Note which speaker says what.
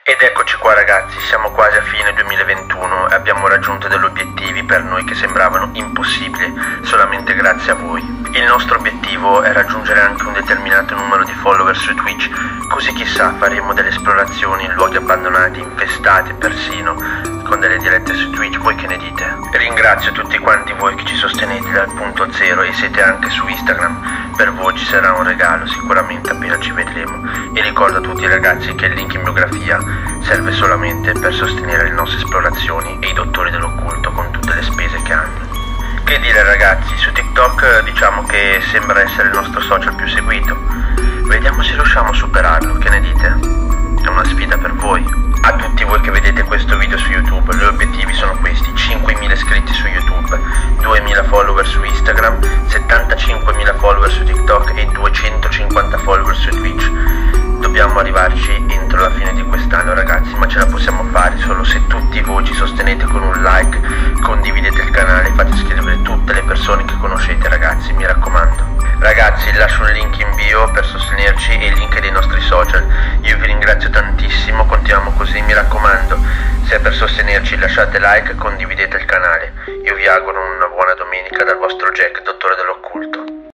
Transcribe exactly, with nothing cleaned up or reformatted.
Speaker 1: Ed eccoci qua ragazzi, siamo quasi a fine duemilaventuno e abbiamo raggiunto degli obiettivi per noi che sembravano impossibili, solamente grazie a voi. Il nostro obiettivo è raggiungere anche un determinato numero di follower su Twitch, così chissà faremo delle esplorazioni in luoghi abbandonati, infestati persino, con delle dirette su Twitch. Voi che ne dite? Ringrazio tutti quanti voi che ci sostenete dal punto zero e siete anche su Instagram. Per voi ci sarà un regalo sicuramente appena ci vedremo. E ricordo a tutti i ragazzi che il link in biografia serve solamente per sostenere le nostre esplorazioni e i dottori dell'occulto con tutte le spese che hanno. Che dire ragazzi, su TikTok diciamo che sembra essere il nostro social più seguito. Vediamo se riusciamo a superarlo, che ne dite? È una sfida per voi. A tutti voi che vedete questo video su YouTube, gli obiettivi sono questi: cinquemila iscritti su YouTube, duemila follower su Instagram, settantacinquemila follower su TikTok e duecentocinquanta follower su Twitch. Dobbiamo arrivarci entro la fine di quest'anno ragazzi, ma ce la possiamo fare solo se tutti voi ci sostenete con un like, condividete il canale e fate iscrivere tutte le persone che conoscete ragazzi, mi raccomando. Ragazzi, lascio un link in bio per sostenerci e il link dei nostri social. Io vi ringrazio tantissimo, continuiamo così, mi raccomando. Se è per sostenerci lasciate like e condividete il canale. Io vi auguro una buona domenica dal vostro Jack, dottore dell'occulto.